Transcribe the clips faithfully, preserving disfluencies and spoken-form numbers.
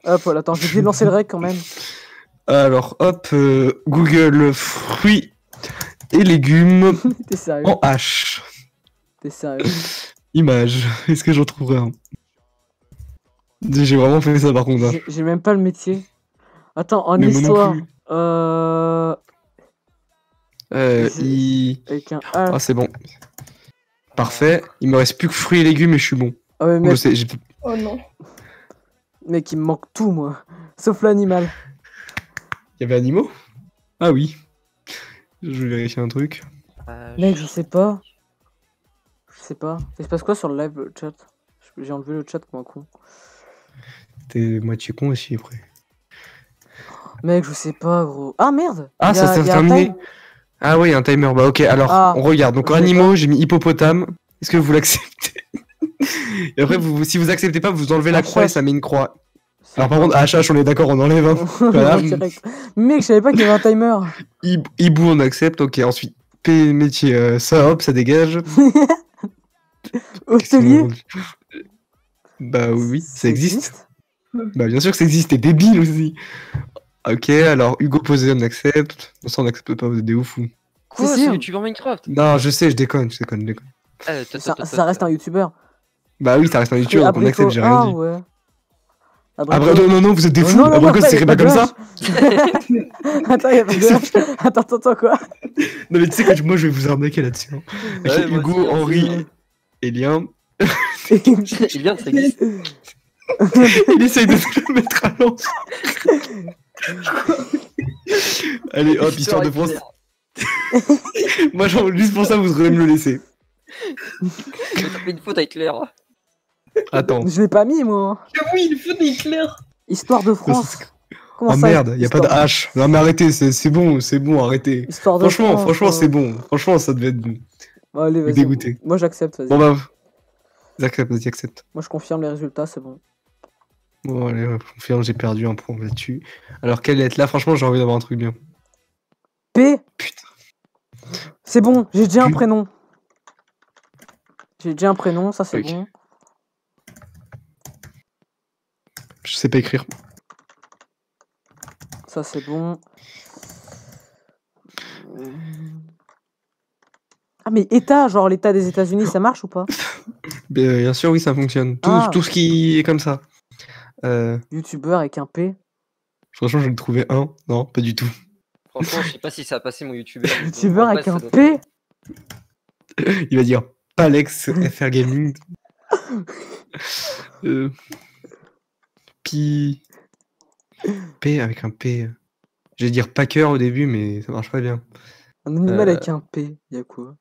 Hop, voilà, attends, je vais lancer le rec quand même. Alors, hop, euh, Google fruits et légumes T'es sérieux? en H. T'es sérieux? Image. Est-ce que j'en trouverai un? J'ai vraiment fait ça par contre. Hein. J'ai même pas le métier. Attends, en Mais histoire. Euh... Euh, I... Avec un H. Ah, c'est bon. Parfait. Il me reste plus que fruits et légumes et je suis bon. Ah ouais, mec... Oh non. Mec, il me manque tout, moi. Sauf l'animal. Il y avait animaux? Ah oui. Je vais vérifier un truc. Euh, Mec, je sais pas. Je sais pas. Il se passe quoi sur le live, le chat? J'ai enlevé le chat comme un con. T'es moitié con aussi après. Mec, je sais pas, gros. Ah merde! Ah, y ça a, s'est y a terminé. Ah oui, un timer. Bah ok, alors ah, on regarde. Donc animaux, j'ai mis hippopotame. Est-ce que vous l'acceptez? Et après, vous, si vous acceptez pas, vous enlevez la H H. croix et ça met une croix. Alors par contre, H H, on est d'accord, on enlève. Hein. Voilà. Mec, je savais pas qu'il y avait un timer. Hibou, on accepte. Ok, ensuite, P métier, euh, ça, hop, ça dégage. Hôtelier. Bah oui, ça, ça existe. existe. Bah bien sûr que ça existe, t'es débile aussi. Ok, alors Hugo Posé, on accepte. Ça, on accepte pas, vous êtes des ouf ou. Quoi, c'est youtubeur Minecraft? Non, je sais, je déconne, je déconne, je déconne. Euh, ça, ça reste un youtubeur. Bah oui, ça reste un youtubeur, donc on accepte, j'ai rien ah, dit. Ouais. Après, non, non, non, vous êtes des fous. Non, non, Après, ça s'écrit pas comme ça. Attends, y'a pas de... Attends, attends, attends, quoi? Non, mais tu sais que moi, je vais vous arnaquer là-dessus. Hein. Ouais, okay, Hugo, aussi, Henri, Elien. Elien, ça existe. Il essaye de se le mettre à l'envers. Allez, hop, histoire de France. Moi, genre, juste pour ça, vous aurez me le laisser. T'as fait une faute avec Claire. Attends. Je l'ai pas mis, moi. Ah oui, une faute avec Claire. Histoire de France. Comment oh ça, merde, y'a pas de H. Non, mais arrêtez, c'est bon, c'est bon, arrêtez. Histoire de franchement, France, franchement, euh... c'est bon. Franchement, ça devait être bon. Bon, allez, vas-y. Dégoûté. Moi, j'accepte, vas-y. Bon, bah. J'accepte, vas-y, accepte. Moi, je confirme les résultats, c'est bon. Bon, allez, je confirme, j'ai perdu un point là-dessus. Alors, quelle lettre? Là, franchement, j'ai envie d'avoir un truc bien. P. Putain. C'est bon, j'ai déjà un prénom. J'ai déjà un prénom, ça c'est okay. Bon. Je sais pas écrire. Ça c'est bon. Ah mais État, genre l'État des États-Unis, ça marche ou pas? Bien sûr, oui, ça fonctionne. Tout, ah. tout ce qui est comme ça. Euh... Youtubeur avec un P. Franchement, je vais trouver un. Non, pas du tout. Franchement, je sais pas si ça a passé mon youtubeur. Youtubeur avec un P. Il va dire Palex F R Gaming. euh... Pi. P avec un P. Je vais dire Packer au début, mais ça marche pas bien. Un animal euh... avec un P, y'a quoi?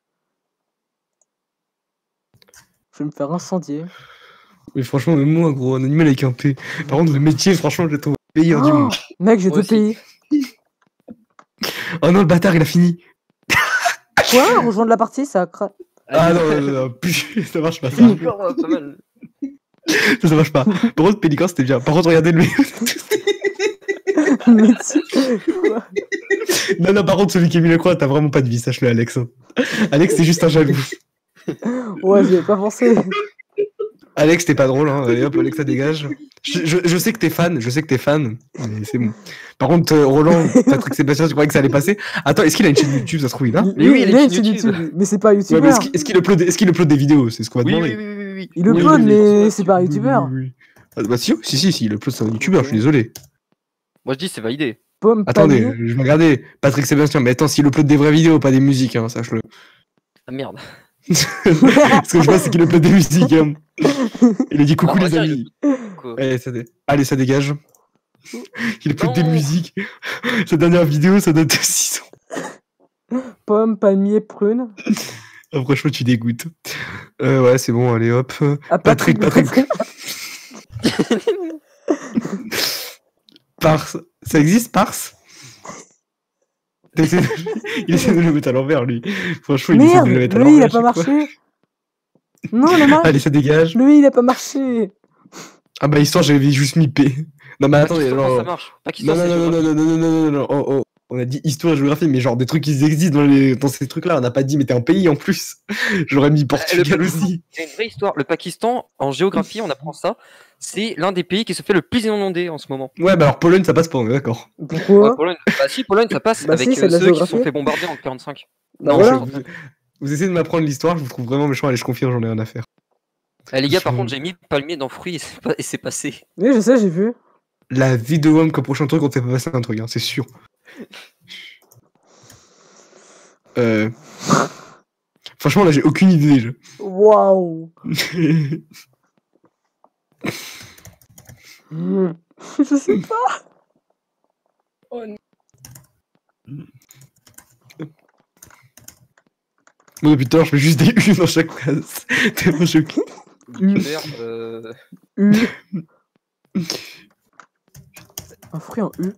Je vais me faire incendier. Mais franchement, même moi, gros, un animal avec un P. Par contre, le métier, franchement, je le trouve meilleur oh du monde. Mec, j'ai deux pays. Oh non, le bâtard, il a fini. Quoi? Rejoindre la partie, ça craque. Ah non, non, non, non, plus, ça marche pas. Ça, pas mal. ça, ça marche pas. Par contre, Pélican, c'était bien. Par contre, regardez lui. Mais tu... quoi? Non, non, par contre, celui qui a mis la croix, t'as vraiment pas de vie, sache-le, Alex. Alex, c'est juste un jaloux. Ouais, j'y avais pas pensé. Alex, t'es pas drôle, hein. Allez hop, Alex, ça dégage. Je, je, je sais que t'es fan, je sais que t'es fan, mais c'est bon. Par contre, euh, Roland, Patrick Sébastien, tu croyais que ça allait passer? Attends, est-ce qu'il a une chaîne YouTube, ça se trouve, il a? Mais oui, il a une chaîne YouTube. YouTube. Mais c'est pas YouTubeur. Ouais, est-ce qu'il upload, est-ce qu'il upload des vidéos? C'est ce qu'on va oui, demander. Oui, oui, oui, oui. Il upload, oui, mais c'est pas un YouTubeur. Oui, oui. Ah, bah si, si, si, si, il upload, c'est un YouTubeur, okay. Je suis désolé. Moi, je dis, c'est validé. Pomme, attendez, panier. je vais regarder. Patrick Sébastien, mais attends, s'il upload des vraies vidéos, pas des musiques, hein, sache-le. Ah merde. Ce que je vois, c'est qu'il upload des musiques. Hein. Il a dit coucou non, les amis. Cool. Allez, ça, dé... Allez, ça dégage. Il upload des musiques. Sa dernière vidéo, ça date de six ans. Pomme, palmier, prune. Ah, franchement, tu dégoûtes. Euh, ouais, c'est bon, allez hop. Ah, Patrick, Patrick. Patrick. Pars. Ça existe, Pars? Il essaie de le mettre à l'envers, lui. Franchement, il Merde, essaie de le mettre à l'envers. Lui, il a pas marché. Non, le marche. Allez, ça dégage. Lui, il a pas marché. Ah bah, histoire, j'avais juste mis P. Non, mais attendez, non. Ça marche. Non, non, non, non, non, non, non, non, non, non, oh, oh. On a dit histoire et géographie, mais genre des trucs qui existent dans, les... dans ces trucs-là. On n'a pas dit, mais t'es un pays en plus. J'aurais mis Portugal le... aussi. C'est une vraie histoire. Le Pakistan, en géographie, on apprend ça. C'est l'un des pays qui se fait le plus inonder en ce moment. Ouais, bah alors Pologne, ça passe pas, on est d'accord. Pourquoi Ouais, Pologne. Bah si, Pologne, ça passe Bah avec si, c'est euh, de la ceux qui se sont géographie. fait bombarder en quarante-cinq. Bah Non, voilà. je- vous, vous essayez de m'apprendre l'histoire, je vous trouve vraiment méchant, allez, je confirme, j'en ai rien à faire. Eh, les gars, par Je- contre, j'ai mis palmier dans fruits et c'est pas- et c'est passé. Oui, je sais, j'ai vu. La vie de homme comme prochain truc, on te fait pas passer un truc, hein, c'est sûr. Euh... Franchement, là, j'ai aucune idée déjà. Waouh. Hmm. Je sais pas. Oh non. Moi, depuis tout à l'heure, je fais juste des U dans chaque phrase. Tellement choqué. Super, euh... U. Un fruit en U.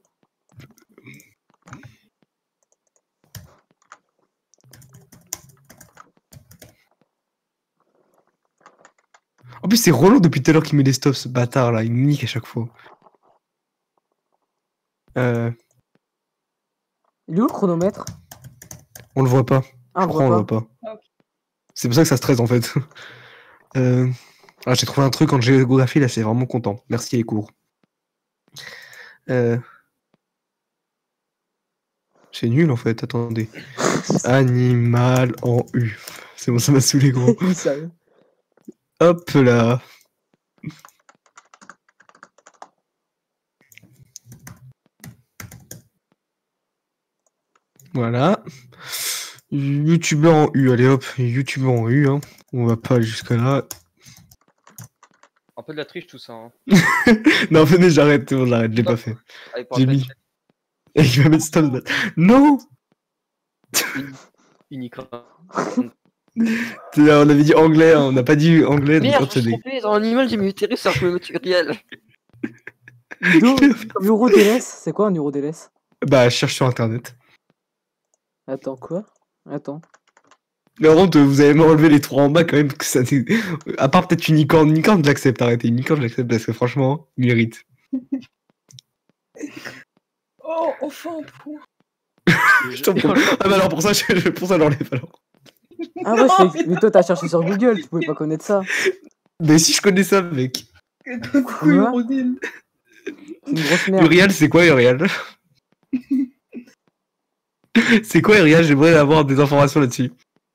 En plus, c'est Roland depuis tout à l'heure qui met des stops, ce bâtard là, il me nique à chaque fois. Euh, Il est où le chronomètre? on le voit pas. Ah, Je on crois on voit le pas. voit pas. Ah, ok. C'est pour ça que ça stresse en fait. Euh... Ah, j'ai trouvé un truc en géographie là, c'est vraiment content. Merci les cours. Euh... C'est nul en fait, attendez. Animal en U. C'est bon, ça m'a saoulé gros. Sérieux. Hop là. Voilà. Youtubeur en U, allez hop, youtubeur en U, hein. On va pas aller jusqu'à là. un peu de la triche tout ça. Hein. Non, venez, j'arrête, c'est bon, j'arrête, je l'ai pas fait. Allez, pour J'ai la mis. peine, Et il va mettre stop. Non! uniquement. On avait dit anglais, hein, on n'a pas dit anglais. donc Merde, hop, je ça me dé- suis trompé, dans l'animal, j'ai mis utérus sur le matériel. Ludo, Eurodélès, c'est quoi un Eurodélès? Bah, je cherche sur internet. Attends, quoi? Attends. Mais par contre, vous allez m'enlever les trois en bas quand même. Parce que ça, n'est- à part peut-être unicorn, unicorn, je l'accepte, arrêtez. Unicorn, je l'accepte parce que franchement, il mérite. Oh, enfin un point. Putain, pour- Ah bah alors pour ça, je, je- pour ça, j'enlève alors. Ah ouais, je fais- mais toi t'as cherché sur Google, tu pouvais pas connaître ça. Mais si je connais ça, mec. Coucou, Eurodil. C'est une grosse merde. Uriel, c'est quoi Uriel? C'est quoi Uriel? J'aimerais avoir des informations là-dessus.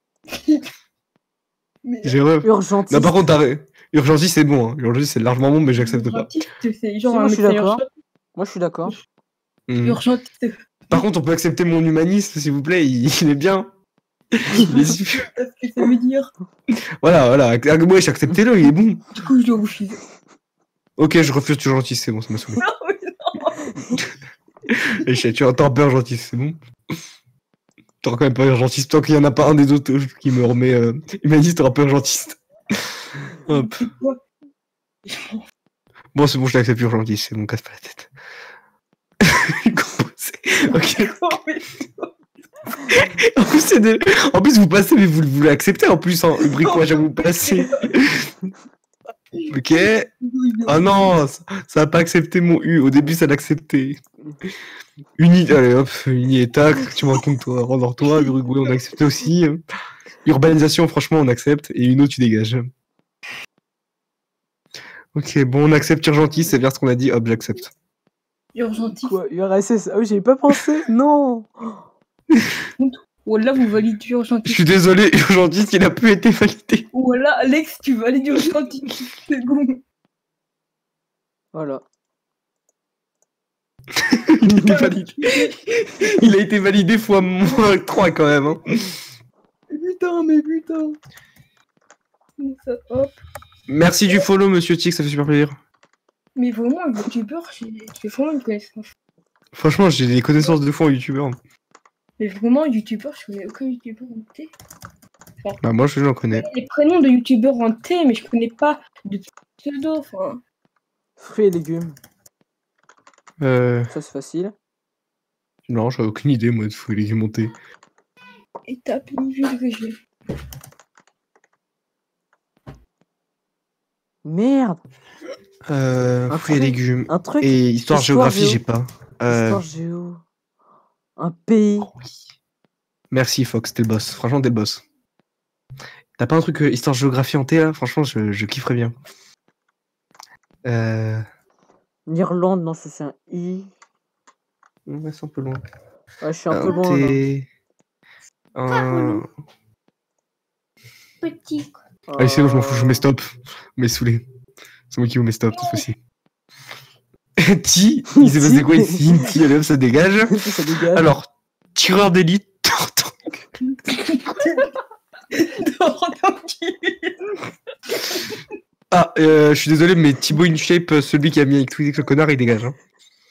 Mais J'ai re... Urgentiste. Non, par contre, arrête. Urgency, c'est bon. Hein. Urgency, c'est largement bon, mais j'accepte pas. Urgentiste, c'est Si, genre moi un je suis médecin d'accord. urgent- Moi je suis d'accord. Mhm. urgentiste. Par contre, on peut accepter mon humanisme, s'il vous plaît. Il, il est bien. Il est super. Qu'est-ce que ça veut dire? Voilà, voilà. Ah, ouais, acceptez-le, il est bon. Du coup, je dois refuser. Ok, je refuse Urgency, c'est bon, ça m'a saoulé. Non, mais non. Et je- tu entends pas Urgency, c'est bon. T'auras quand même pas Urgentiste. Tant qu'il y en a pas un des autres qui me remet euh, humaniste, t'auras pas Urgentiste. Hop. C'est quoi? Bon, c'est bon, je l'accepte Urgentiste, c'est bon, casse pas la tête. Composé. Ok. Oh, mais- En plus, c'est des- en plus, vous passez, mais vous, vous l'acceptez en plus, hein. Le bricolage à vous passer. Ok. Ah non, ça, ça a pas accepté mon U. Au début, ça l'acceptait. Uni, allez hop, Uni et tac, tu me racontes toi, rendors-toi, Uruguay, on accepte aussi. Urbanisation, franchement, on accepte. Et Uno, tu dégages. Ok, bon, on accepte Urgentis, c'est bien ce qu'on a dit, hop, j'accepte. Urgentiste. Quoi? U R S S? Ah oui, j'y ai pas pensé. Non. Ou là, vous validez Je urgentiste. suis désolé, Urgentis, il a plus été validé. Ou là, Alex, tu valides urgentiste. C'est bon. Voilà. Il a été validé. Il a été validé fois moins trois quand même. Hein. Putain, mais putain. Ça, hop. Merci du follow, monsieur Tix, ça fait super plaisir. Mais vraiment, un youtubeur, j'ai j'ai vraiment une connaissance. Franchement, j'ai des connaissances de fou en youtubeur. Mais vraiment, youtubeur, je connais aucun youtubeur en T. Bah, moi, je j'en connais. Les prénoms de youtubeurs en T, mais je connais pas de pseudo. Enfin, Fruits et légumes. Euh. Ça c'est facile. Non, j'avais aucune idée, moi, de fou, il est monté. étape, une ville que j'ai. Merde. Euh. Un Fruits et truc. légumes. Un truc. Et histoire, Histoire géographie, géo. j'ai pas. Euh. Histoire géo. Un pays. Oh, oui. Merci, Fox, t'es le boss. Franchement, t'es le boss. T'as pas un truc euh, histoire géographie en T là? Franchement, je, je kifferais bien. Euh... L'Irlande, non, ça, c'est un I. Ouais, c'est un peu loin. Ouais, je suis un, Un peu loin, là. T. Un... Petit. Allez, c'est bon, je m'en fous, je vous mets Euh, stop. Vous m'avez saoulé. C'est moi qui vous mets stop cette fois-ci. Ti, il s'est passé quoi ici? Ti, allez hop, ça dégage. Ça dégage. Alors, tireur d'élite. Ah, euh, je suis désolé, mais Thibaut InShape, celui qui a mis avec Twix le connard, il dégage. Hein.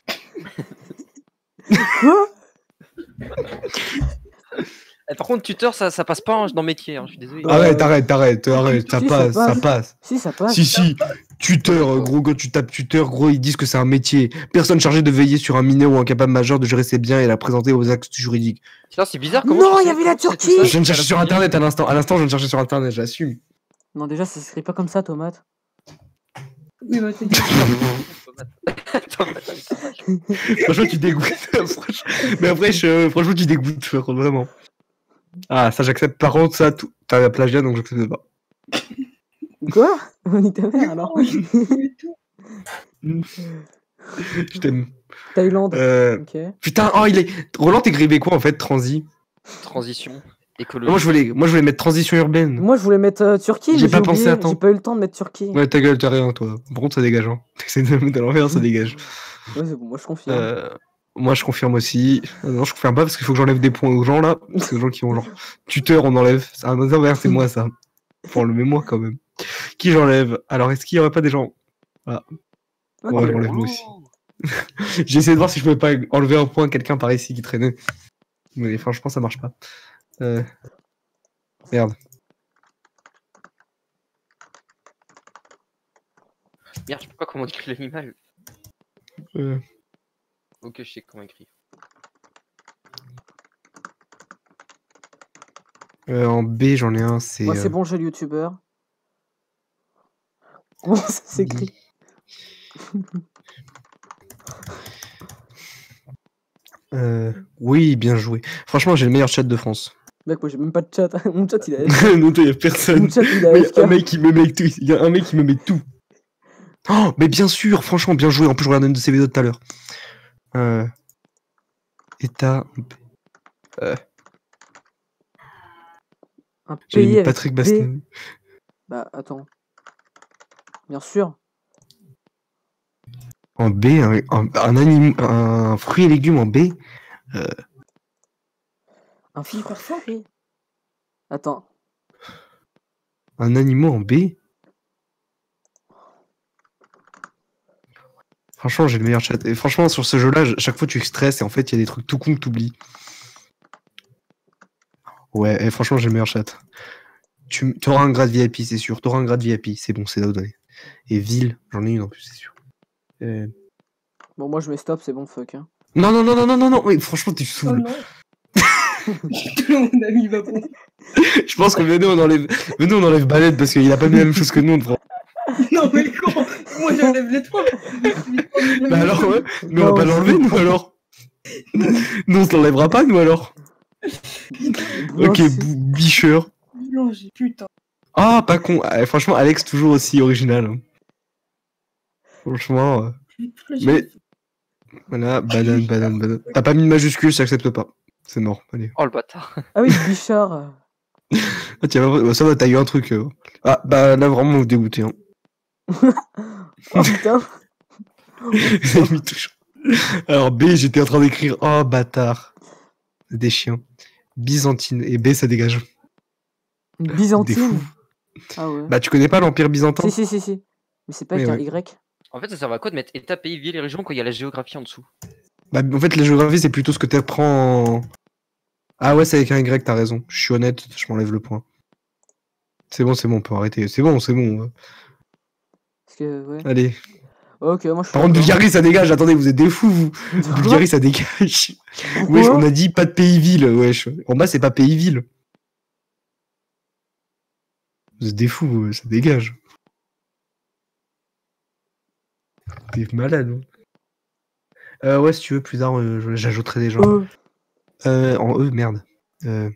Quoi? Eh, par contre, tuteur, ça, ça passe pas hein, dans métier, hein, je suis désolé. Bah, Arrête, arrête, arrête, arrête, ça si, ça passe, ça passe. passe. Si, ça passe. Si, si, tuteur, gros, quand tu tapes tuteur, gros, ils disent que c'est un métier. Personne chargée de veiller sur un mineur ou un capable majeur de gérer ses biens et la présenter aux actes juridiques. Putain, c'est bizarre comment. Non, tu il y sais- avait la comment tu sais tout Turquie. ça Je viens de chercher sur internet à l'instant. À l'instant, je viens de chercher sur internet, j'assume. Non, déjà, ça s'écrit pas comme ça, tomate. Oui, bah, t'as dit. Attends, attends, Franchement, tu dégoûtes. Franchement- Mais après, je... franchement, tu dégoûtes, frère, vraiment. Ah, ça, j'accepte. Par contre, ça, tout... t'as la plagiat, donc j'accepte pas. Quoi? On nique ta mère, alors. Je t'aime. Thaïlande. Euh... Ok. Putain, oh, il est. Roland, t'écrivais quoi en fait, transi? Transition, écologie. Moi, je voulais, moi, je voulais mettre transition urbaine. Moi, je voulais mettre euh, Turquie, J'ai mais pas j'ai pensé oublié. à temps. J'ai pas eu le temps de mettre Turquie. Ouais, ta gueule, t'as rien, toi. Par contre, ça dégage. Hein. T'essaies de le mettre à l'envers, ça dégage. Ouais, c'est bon, moi, je confirme. Euh... Moi, je confirme aussi. Euh, non, je confirme pas parce qu'il faut que j'enlève des points aux gens là. Parce que les gens qui ont genre tuteur, on enlève. C'est un envers, c'est moi ça. Faut enlever moi quand même. Qui j'enlève? Alors, est-ce qu'il y aurait pas des gens? Ah. Ok. Ouais, je l'enlève moi aussi. J'ai essayé de voir si je pouvais pas enlever un point à quelqu'un par ici qui traînait. Mais franchement, ça marche pas. Euh... Merde. Merde, je sais pas comment écrire l'animal. Euh... Ok, je sais comment écrire. Euh, en B, j'en ai un, c'est. Moi, c'est euh, bon, j'ai le youtubeur. Comment ça s'écrit? euh, Oui, bien joué. Franchement, j'ai le meilleur chat de France. Mec, moi, j'ai même pas de chat. Mon chat, il a. Non, toi, y a personne. Mon chat, il a Il y A F K. a un mec qui me met tout. Il y a un mec qui me met tout. Oh, mais bien sûr, franchement, bien joué. En plus, je regardais une de ses vidéos tout à l'heure. Euh... État. Euh... Un J'ai pays mis avec Patrick B. Bastin. Bah, attends. Bien sûr. En B, un, un, un, anim... un fruit et légumes en B. Euh... Un C'est hyper simple. fruit. Attends. Un animal en B. Franchement, j'ai le meilleur chat. Et franchement, sur ce jeu-là, chaque fois tu stresses et en fait, il y a des trucs tout con que t'oublies. Ouais, et franchement, j'ai le meilleur chat. Tu auras un grade V I P, c'est sûr. Tu auras un grade V I P, c'est bon, c'est là donné. Et ville, j'en ai une en plus, c'est sûr. Euh... Bon, moi, je mets stop, c'est bon, fuck. Hein. Non, non, non, non, non, non, non, mais franchement, tu Oh saoules. non. Mon ami va bon. Je pense que venez, on enlève, venez, on enlève Balette parce qu'il a pas mis la même chose que nous. On prend... Non, mais comment? Moi, j'enlève les trois. Bah alors, ouais, nous on Non, va pas l'enlever, nous alors. Nous on se l'enlèvera pas, nous alors. Ok, Boulanger. bou- bicheur. Boulanger, putain. Ah, pas con. Ah, franchement, Alex, toujours aussi original. hein. Franchement. euh, Mais. Voilà, banane, banane, banane. T'as pas mis de majuscule, j'accepte pas. C'est mort, allez. Oh le bâtard. Ah oui, Bichard. Ah, tiens, bah, ça va, t'as eu un truc. euh. Ah, bah là, vraiment, vous dégoûtez. Hein. Oh putain. Vous avez mis tout chaud. Alors, B, j'étais en train d'écrire. Oh, bâtard. Des chiens. Byzantine. Et B, ça dégage. Une Des Byzantine. fous. Ah ouais. Bah, tu connais pas l'Empire byzantin? Si, si, si, si. Mais c'est pas Oui, avec un ouais. Y. En fait, ça sert à quoi de mettre état, pays, ville et région quand il y a la géographie en dessous? Bah, en fait, la géographie, c'est plutôt ce que tu apprends en... Ah ouais, c'est avec un Y, t'as raison. Je suis honnête, je m'enlève le point. C'est bon, c'est bon, on peut arrêter. C'est bon, c'est bon. Parce que, ouais. Allez. Ok, moi je suis. Par contre, d'accord. Bulgarie, ça dégage. Attendez, vous êtes des fous, vous. Bulgarie, ça dégage. Pourquoi Wesh, on a dit pas de pays-ville. Wesh. En bas, c'est pas pays-ville. Vous êtes des fous, vous, ça dégage. T'es malade. hein. Euh, ouais, si tu veux, plus tard, euh, je- j'ajouterai des gens. Euh, Euh, en E, merde. Euh...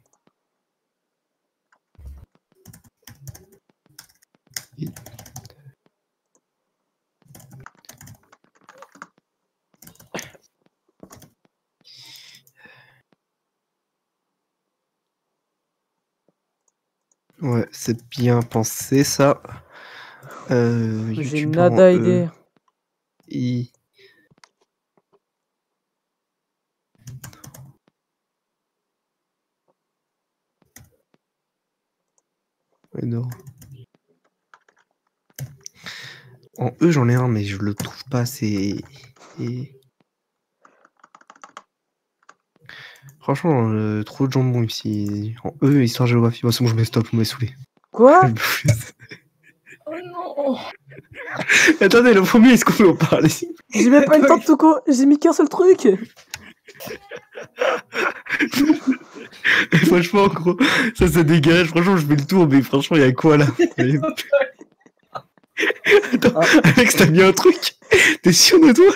Ouais, c'est bien pensé ça. Euh, J'ai youtubeur en nada E, idée. I. Ouais, non. En E, j'en ai un, mais je le trouve pas assez. Et... Franchement, euh, trop de jambon ici. En E, histoire géographie. Bon, c'est bon, je me stoppe, je me saoulé. Quoi? Oh non. Attendez, le premier, est-ce qu'on peut en parler? J'ai même pas eu le temps de tout co... J'ai mis qu'un seul truc. Franchement, gros, ça, ça dégage. Franchement, je fais le tour, mais franchement, il y a quoi là? Attends, Ah. Alex, t'as mis un truc? T'es sûr de toi?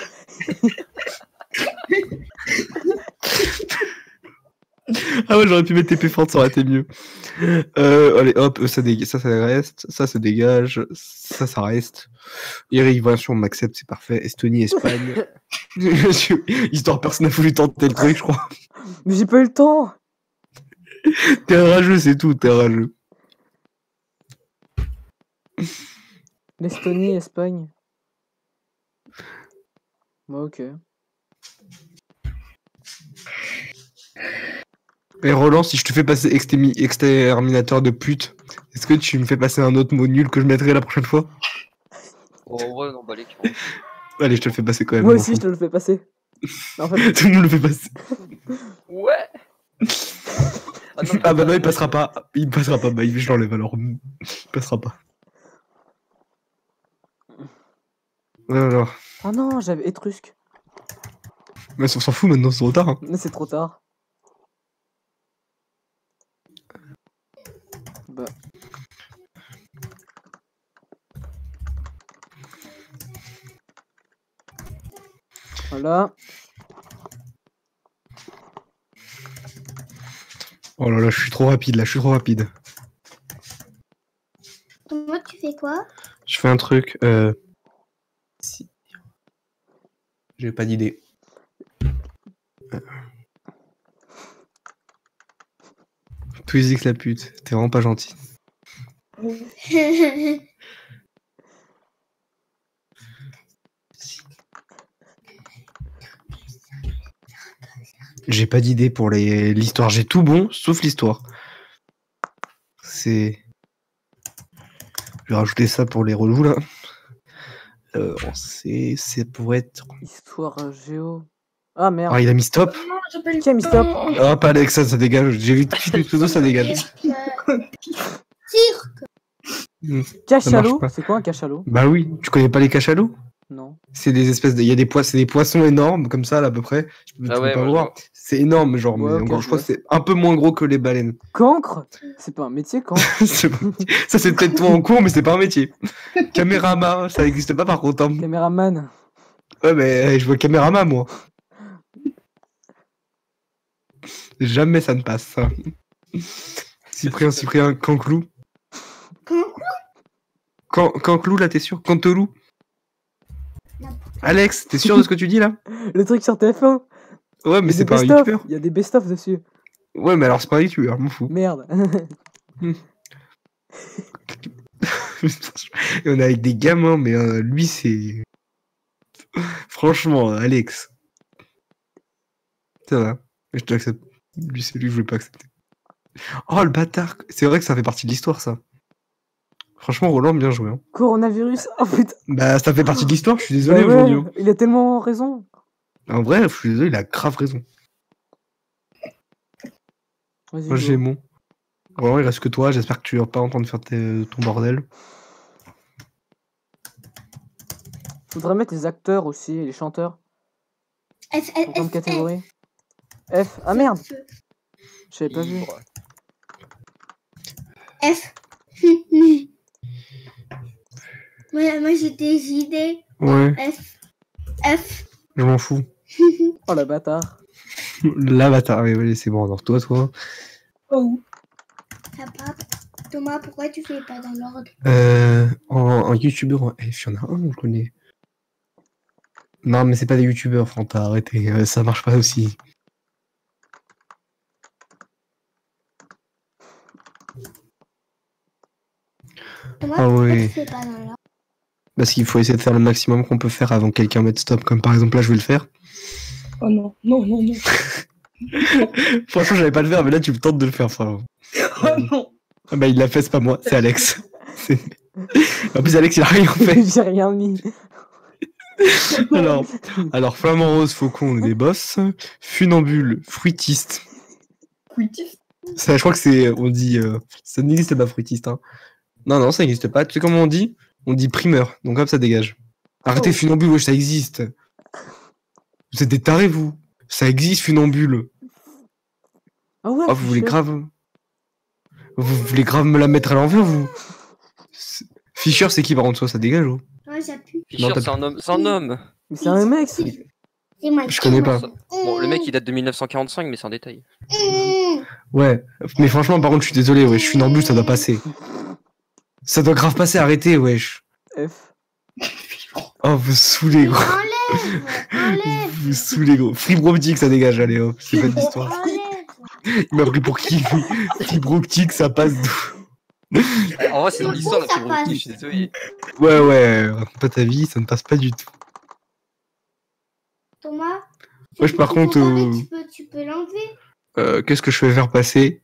Ah ouais, j'aurais pu mettre T P forte, ça aurait été mieux. Euh, allez, hop, ça, dégage, ça, ça reste. Ça, ça dégage. Ça, ça reste. Eric, bien sûr, on m'accepte, c'est parfait. Estonie, Espagne. Histoire, personne n'a voulu tenter le truc, je crois. Mais j'ai pas eu le temps. T'es un rageux, c'est tout, t'es un rageux. L'Estonie, Espagne. Ouais, ok. Et Roland, si je te fais passer extémi- exterminateur de pute, est-ce que tu me fais passer un autre mot nul que je mettrai la prochaine fois? Oh, ouais, non, bah, les Allez, je te le fais passer quand même. Moi je m'en aussi, je fous. te le fais passer. En fait, Tout le monde le fait passer. Ouais. Ah, non, Ah bah non, il passera pas. Il passera pas. Bah, je l'enlève alors. Il passera pas. Alors. ah non, j'avais étrusque. Mais on s'en fout maintenant, c'est trop tard. Hein. Mais c'est trop tard. Bah. Voilà. Oh là là, je suis trop rapide là, je suis trop rapide. Moi, tu fais quoi? Je fais un truc. Euh... Si. J'ai pas d'idée. Euh... Twizy la pute, t'es vraiment pas gentil. J'ai pas d'idée pour les... l'histoire. J'ai tout bon, sauf l'histoire. C'est... Je vais rajouter ça pour les relous, là. Euh, c'est... C'est pour être... Histoire euh, géo. Ah merde. Ah, il a mis stop. Non, j'ai pas eu le Qui a mis stop? temps. Hop, Alex, ça, ça dégage. J'ai vu tout de suite le pseudo, ça dégage. Cirque. Hmm. Cachalot? pas. C'est quoi un cachalot? Bah oui, tu connais pas les cachalots? Non. C'est des espèces de... Il y a des poissons, c'est des poissons énormes, comme ça, là, à peu près. Tu peux, Ah tu peux ouais, pas moi, je voir. vois. C'est énorme, genre, Ouais, mais ok, encore, je je crois vois. que c'est un peu moins gros que les baleines. Cancre? C'est pas un métier, cancre. C'est pas- Ça, c'est peut-être toi en cours, mais c'est pas un métier. Camérama, ça n'existe pas par contre. Hein. Caméraman. Ouais, mais je vois camérama, moi. Jamais ça ne passe, ça. Cyprien, Cyprien, Canclou. Can- Canclou, là, t'es sûr? Cantelou. Alex, t'es sûr de ce que tu dis, là? Le truc sur T F un. Ouais, mais Il y a c'est des pas un best-of. youtubeur. Il y a des best-of dessus. Ouais, mais alors c'est pas un youtubeur, je m'en fous. Merde. Et on est avec des gamins, mais euh, lui, c'est... Franchement, Alex. Ça va. Je t'accepte. Lui, c'est lui que je voulais pas accepter. Oh, le bâtard. C'est vrai que ça fait partie de l'histoire, ça. Franchement, Roland, bien joué. Hein. Coronavirus. Oh putain. Bah, ça fait partie de l'histoire, je suis désolé, Bah ouais, aujourd'hui. hein. il a tellement raison. En vrai, je suis désolé, il a grave raison. Vas-y. Moi, go. j'ai mon. Roland, il reste que toi, j'espère que tu vas pas en train de faire tes- ton bordel. Faudrait mettre les acteurs aussi, et les chanteurs, F, F, pour comme F, catégorie. F. Ah merde. F. J'avais pas vu. Libre. F. moi, moi j'ai des idées. Ouais, F. F. je m'en fous. Oh la bâtard. L'avatar, oui, oui, c'est bon, alors toi, toi. Oh. Papa, Thomas, pourquoi tu fais pas dans l'ordre? Euh, en, en youtubeur, en F, il y en a un, je connais. Non, mais c'est pas des youtubeurs, Fanta, arrêtez, euh, ça marche pas aussi. Thomas, Ah pourquoi ouais. tu fais pas dans là? Parce qu'il faut essayer de faire le maximum qu'on peut faire avant que quelqu'un mette stop. Comme par exemple là, je vais le faire. Oh non, non, non, non. Franchement, j'allais pas le faire, mais là, tu me tentes de le faire, frère. Oh non. Ah bah, il l'a fait, c'est pas moi, c'est Alex. C'est- En plus, Alex, il a rien fait. J'ai rien mis. Alors, alors Flamant Rose, Faucon, on est des boss. Funambule, Fruitiste. Quitif. Ça, je crois que c'est. On dit. euh, ça n'existe pas, Fruitiste. Hein. Non, non, ça n'existe pas. Tu sais comment on dit? On dit primeur. Donc, hop, ça dégage. Arrêtez, Oh. Funambule, wesh, ça existe. Vous êtes des tarés, vous. Ça existe, Funambule. Ah ouais, Ah, vous voulez Fischer. grave. Vous voulez grave me la mettre à l'envers, vous? C'est- Fischer, c'est qui par contre, toi, ça dégage, oh? Ouais, j'appuie. Fischer, t'as c'est un homme. C'est un homme. Mais c'est un mec. ça. C'est moi. Je connais pas. Bon, le mec il date de mille neuf cent quarante-cinq, mais c'est un détail. Mmh. Ouais, mais franchement, par contre, je suis désolé, ouais, je suis funambule, ça doit passer. Ça doit grave passer, arrêtez, wesh. F. Oh, vous saoulez, gros. Enlève, enlève, Vous saoulez, gros. Fibre optique, ça dégage, allez, hop, c'est pas d'histoire. enlève. Il m'a pris pour qui, lui? Fibre optique, ça passe d'où? En vrai, c'est dans Mais l'histoire bon, la ça fibre passe. optique, je suis désolé. Ouais, ouais, raconte pas ta vie, ça ne passe pas du tout. Thomas. Wesh, par tu peux contre, comparer, euh, Tu peux, tu peux l'enlever. Euh, qu'est-ce que je fais faire passer?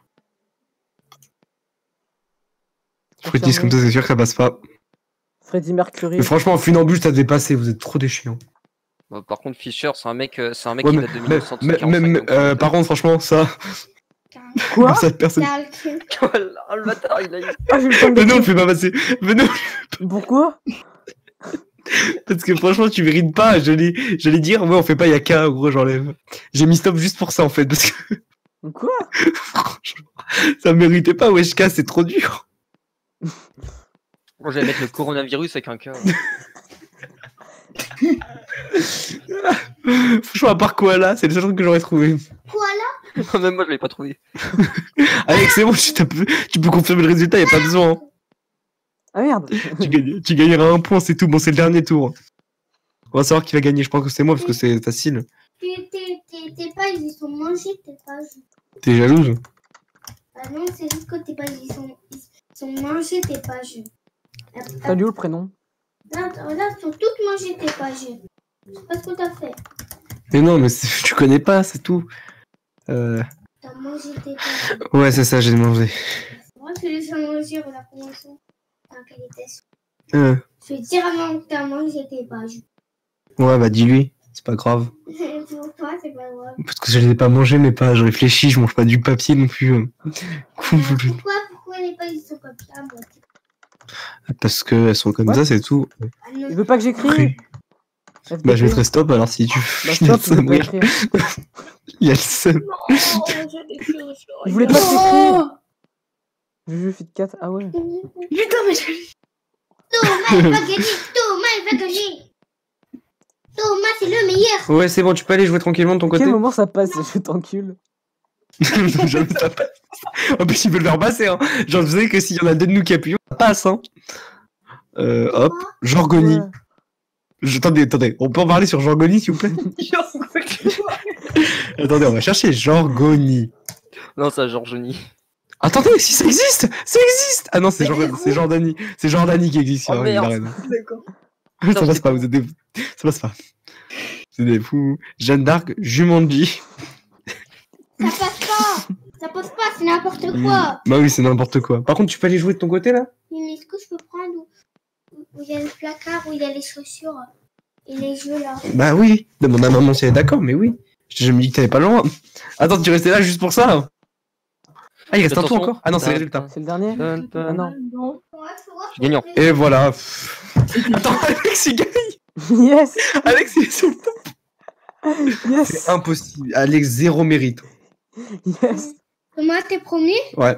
Fruitiste, comme ça, c'est sûr que ça passe pas. Freddie Mercury. Mais franchement, funambule, ça devait passer, vous êtes trop des chiants. Bah, par contre, Fischer, c'est un mec, euh, c'est un mec Ouais, qui mais, date de mais- mille neuf cent mais- quarante-cinq. mais- donc, euh, euh, par contre, franchement, ça, Quoi? ça personne. Calcul. Ah, le bâtard, il a eu. Ah, j'ai eu le temps de Mais non, l'écrire. fais pas passer. Mais non, Pourquoi? parce que franchement, tu mérites pas. J'allais, j'allais dire, ouais, on fait pas Yaka, gros, j'enlève. J'ai mis stop juste pour ça, en fait, parce que Quoi? franchement, ça méritait pas, Weshka, c'est trop dur. Moi, j'allais mettre le coronavirus avec un K. Franchement, à part Koala, c'est le seul truc que j'aurais trouvé. Même moi, je l'avais pas trouvé. Alex, c'est bon, tu, t'as pu- tu peux confirmer le résultat, y a pas besoin. hein. Ah merde. Tu, gagnes- tu gagneras un point, c'est tout. Bon, c'est le dernier tour. On va savoir qui va gagner. Je pense que c'est moi parce que c'est facile. Tes, tes, tes, tes pages, ils sont mangés, tes pages. T'es jalouse? Ah non, c'est juste que tes pages, ils sont, ils sont mangés, tes pages. Hop, hop. T'as lu où le prénom? Là, t- là, elles sont toutes mangées, tes pages. Je sais pas ce que t'as fait. Mais non, mais c'est- tu connais pas, c'est tout. Euh... T'as mangé tes pages. Ouais, c'est ça, j'ai mangé. C'est vrai que tu les as mangées, regarde comment elles sont. Dans quelle était-ce? Euh... Je vais dire à maman que t'as mangé tes pages. Ouais, bah dis-lui. C'est pas grave. Pour toi, c'est pas grave. Parce que je les ai pas mangés, mais pas. Je réfléchis, je mange pas du papier non plus. euh. Cool. Pourquoi, pourquoi les pages, ils sont comme ça, moi? Parce que elles sont comme Ouais. ça, c'est tout. Ah non. Il veut pas que j'écris. Bah, je mettrai stop alors si tu Bah, il y a le stop, il veut seum, pas regarde. écrire. Il y a le seum. Oh, j'ai des curieux. Il voulait pas que t'écrives. Juju Fit quatre. Ah ouais. Putain, mais j'ai... Thomas, il va gagner. Thomas, il va gagner. Thomas, c'est le meilleur. Ouais, c'est bon, tu peux aller jouer tranquillement de ton À côté. quel moment ça passe? Je t'encule. Non, jamais ça passe. En plus, ils veulent le faire passer. Hein. Genre, vous savez que s'il y en a deux de nous qui appuyons, ça passe. Hein. Euh, hop, Jorgoni. Ouais. Je- Attendez, attendez, on peut en parler sur Jorgoni, s'il vous plaît? Attendez, on va chercher Jorgoni. Non, ça, Georgenie. Attendez, si ça existe! Ça existe! Ah non, c'est Jor- c'est Jordanie. C'est Jordanie qui existe. Oh, hein, il a merde. raison. D'accord. Ça Putain, passe c'est pas, con. vous êtes des... Ça passe pas. C'est des fous. Jeanne d'Arc, Jumanji. Ça passe pas. Ça passe pas, c'est n'importe quoi. Bah oui, c'est n'importe quoi. Par contre, tu peux aller jouer de ton côté, là? Mais est-ce que je peux prendre où où il y a le placard, où il y a les chaussures et les jeux là? Bah oui. Demande à maman si elle est d'accord, mais oui. Je t'ai jamais dit que t'allais pas loin. Attends, tu restais là juste pour ça? Ah, il reste un tour Attention. encore? Ah non, c'est les résultats. C'est le dernier? Dun, dun. Ah non. Non. Ouais, faut voir, faut Gagnant. voir. Et voilà. Attends, Alex, il gagne. Yes! Alex, il est sur le top. Yes! C'est impossible. Alex, zéro mérite. Yes! Thomas, t'es premier? Ouais.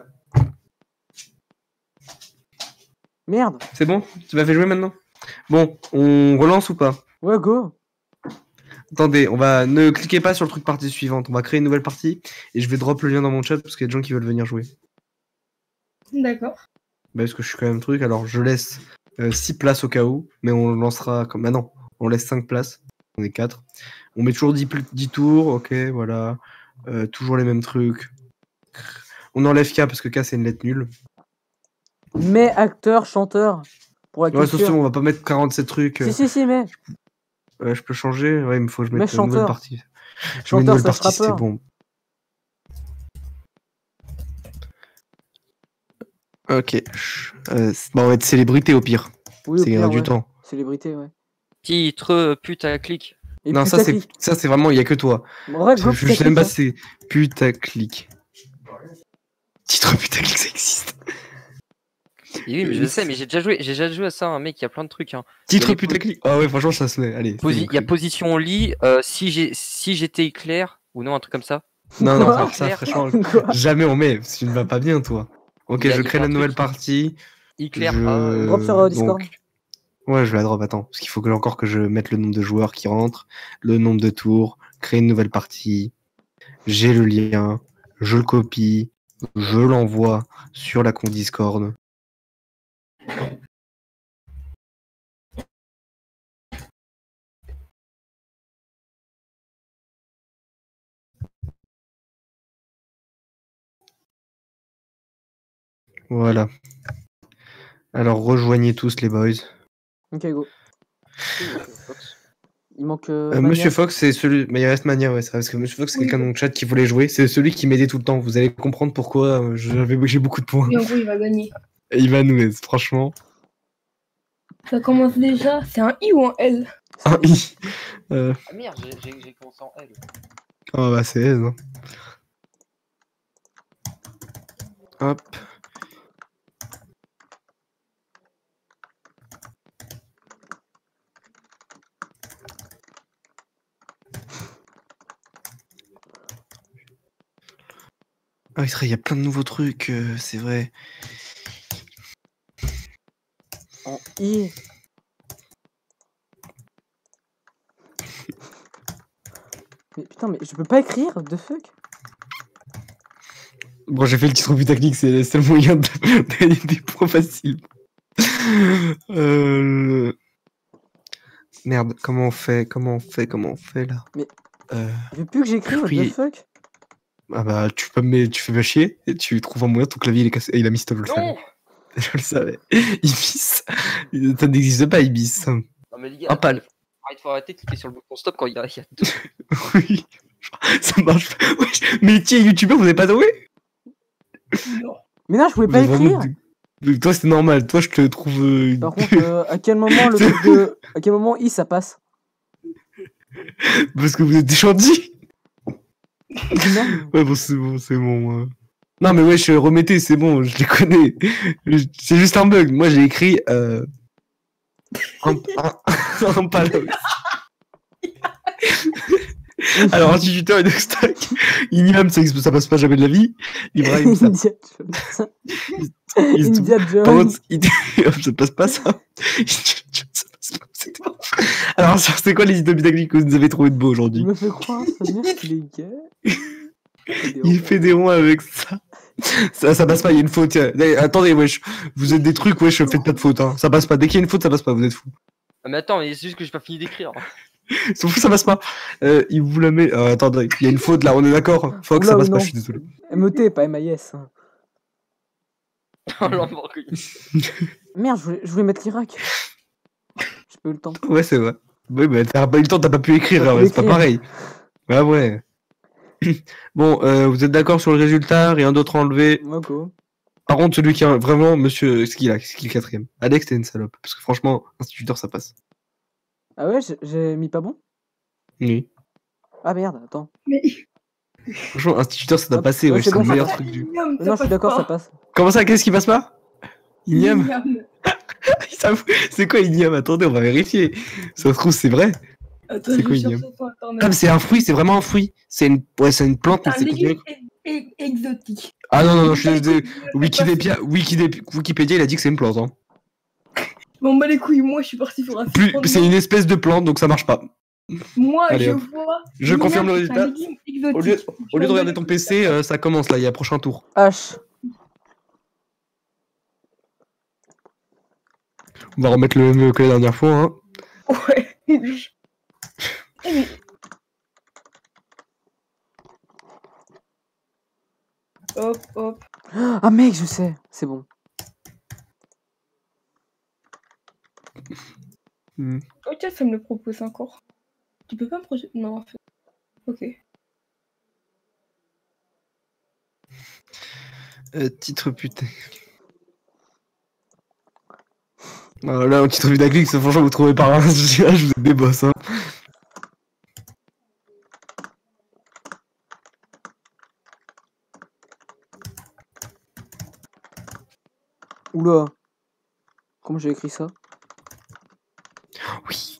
Merde! C'est bon? Tu m'as fait jouer maintenant? Bon, on relance ou pas? Ouais, go! Attendez, on va ne cliquez pas sur le truc partie suivante. On va créer une nouvelle partie et je vais drop le lien dans mon chat parce qu'il y a des gens qui veulent venir jouer. D'accord. Bah, parce que je suis quand même truc. Alors je laisse six places au cas où, mais on lancera comme. Ah non, on laisse cinq places. On est quatre. On met toujours dix, pl- dix tours, ok, voilà. Euh, toujours les mêmes trucs. On enlève K parce que K c'est une lettre nulle. Mais acteur, chanteur. Pour la Ouais, attention, culture. on va pas mettre quarante-sept trucs. euh. Si, si, si, mais. Ouais, je peux changer. Ouais, il me faut que je Mais mette une nouvelle chanteur. partie. Je mets une Chanteur nouvelle slash partie, c'était rappeur. bon. Ok. Euh, c'est- bon, on va être célébrité au pire. Oui, au C'est gagner pire, du ouais. temps. Célébrité, ouais. Titre euh, putaclic. Et Non, ça c'est putaclic. ça c'est vraiment il y a que toi. En vrai, Je, go je sais putaclic. même pas hein. si c'est putaclic. Titre putaclic, ça existe. Et oui, mais je sais, mais j'ai déjà joué, j'ai déjà joué à ça, un mec, il y a plein de trucs. Hein. Titre Il y a les putaclic. Ah ouais, franchement, ça se met. Allez. c'est Posi- bon, Il y a cru. position lit, euh, si j'ai, si j'étais éclair, ou non, un truc comme ça. Non, non, Quoi alors ça, Clair. franchement, Quoi jamais on met. Parce que tu ne vas pas bien, toi. Ok, Il y a- je il y crée avait la un nouvelle truc- partie. Éclair. Je... Ah, euh, Drop sur, euh, Discord. donc- Ouais, je la drop, attends. Parce qu'il faut que encore que je mette le nombre de joueurs qui rentrent, le nombre de tours, créer une nouvelle partie. J'ai le lien, je le copie, je l'envoie sur la compte Discord. Voilà. Alors rejoignez tous les boys. Ok, go. Il manque. Euh, Euh, Mania. Monsieur Fox, c'est celui. Mais il reste Mania, ouais, c'est vrai, parce que Monsieur Fox, c'est Oui. quelqu'un dans le chat qui voulait jouer. C'est celui qui m'aidait tout le temps. Vous allez comprendre pourquoi euh, j'avais j'ai beaucoup de points. Et en gros, il va gagner. Et il va nous aider, franchement. Ça commence déjà. C'est un I ou un L? Ah, i. Euh, Ah merde, j'ai- j'ai j'ai commencé en L. oh bah c'est aise. Hein. Hop. Ah oui, c'est vrai, il y a plein de nouveaux trucs, euh, c'est vrai. En I. Mais putain, mais je peux pas écrire, what the fuck? Bon, j'ai fait le titre putaclic, c'est c'est le moyen de de gagner des points faciles. Euh... Merde, comment on fait Comment on fait Comment on fait là Mais- Euh, Il veut plus que j'écris, what the Free. fuck? Ah bah tu peux mais tu fais pas chier et tu trouves un moyen, ton clavier il est cassé. Et il a mis stop, je le savais. Non! Je le savais. Ibis. Ça n'existe pas, Ibis. Non, mais les gars, Un pal. il faut arrêter de cliquer sur le bouton stop quand il y a, il y a deux. Oui. Ça marche pas. Wesh, métier youtubeur, vous avez pas joué? Non. Mais non, je pouvais Vous pas avez vraiment écrire! des- Toi c'est normal, toi je te trouve. euh, Par contre, euh, à quel moment le truc de. À quel moment I ça passe? Parce que vous êtes des gentils. Non. Ouais, bon, c'est bon, c'est bon. euh. Non, mais ouais, je remettez, c'est bon, je les connais. Je- C'est juste un bug. Moi, j'ai écrit. Euh... Un, un, un pal- Alors, instituteur et Doxtack. Ignam, ça, ça passe pas jamais de la vie. Ibrahim, ça. India Jones. il- India Par Jones. contre, il- ça passe pas ça. Ça passe pas, c'est bon. Alors, ça, c'est quoi les idées techniques que vous avez trouvé de beau Il aujourd'hui? me fait croire, sa mère qu'il est gay. Il fait des ronds avec ça. Ça, ça passe pas, il y a une faute. tiens. Eh, Attendez, wesh. Vous êtes des trucs, wesh, faites pas de faute. Hein. Ça passe pas. Dès qu'il y a une faute, ça passe pas, vous êtes fous. Ah, mais attends, mais c'est juste que j'ai pas fini d'écrire. Sauf que ça passe pas. Euh, il vous la met. Euh, attendez, il y a une faute là, on est d'accord. Fox, Oula, ça passe ou pas, non. je suis désolé. M E T, pas M I S. hein. Oh, Lamborghini. Merde, je voulais, je voulais mettre l'Irak. J'ai pas eu le temps. Ouais, c'est vrai. Oui, mais t'as pas eu le temps, t'as pas pu écrire, T'as hein, pu c'est pas écrire. pareil. Bah ouais. Bon, euh, vous êtes d'accord sur le résultat, rien d'autre à enlever. Ok. Par contre, celui qui a vraiment, monsieur, ce qu'il a, ce qui est le quatrième. Alex, t'es une salope. Parce que franchement, instituteur, ça passe. Ah ouais, j'ai- j'ai mis pas bon? Oui. Ah merde, attends. Mais Franchement, instituteur, ça t'a Hop, passé, ouais, ouais, c'est c'est bon, le ça meilleur passe. truc du. Ignam, ça Non, je suis passe d'accord, pas. ça passe. Comment ça, qu'est-ce qui passe pas? Ignam? Ignam. C'est quoi Ignam? Attendez, on va vérifier. Ça se trouve, c'est vrai. Attends, C'est je quoi, cherche Ignam ça sur Ah, internet. mais c'est un fruit, c'est vraiment un fruit. C'est une, ouais, c'est une plante, mais Un c'est légume considéré- e- e- exotique. Ah non, non, non, je suis Bon, désolé. bah, les couilles, Wikipédia, Wikidé- Wikipédia, il a dit que c'est une plante. Hein. Bon bah les couilles, moi je suis parti sur un Plus, fondement. c'est une espèce de plante, donc ça marche pas. Moi Allez, je hop. vois. Je Ignam, confirme le c'est résultat. un légume exotique. Au lieu, au lieu de Je regarder vais ton P C, euh, ça commence là, il y a prochain tour. H. On va remettre le même que la dernière fois. Hein. Ouais. Eh, mais- Hop, hop. Ah mec, je sais, c'est bon. Hmm. Oh tiens, ça me le propose encore. Tu peux pas me projeter. Non, en fait. Ok. Euh, titre putain. Ah, là, un titre putaclic, c'est franchement, vous trouvez par là, je dirais, je vous êtes des boss, hein. Oula. Comment j'ai écrit ça? Oui.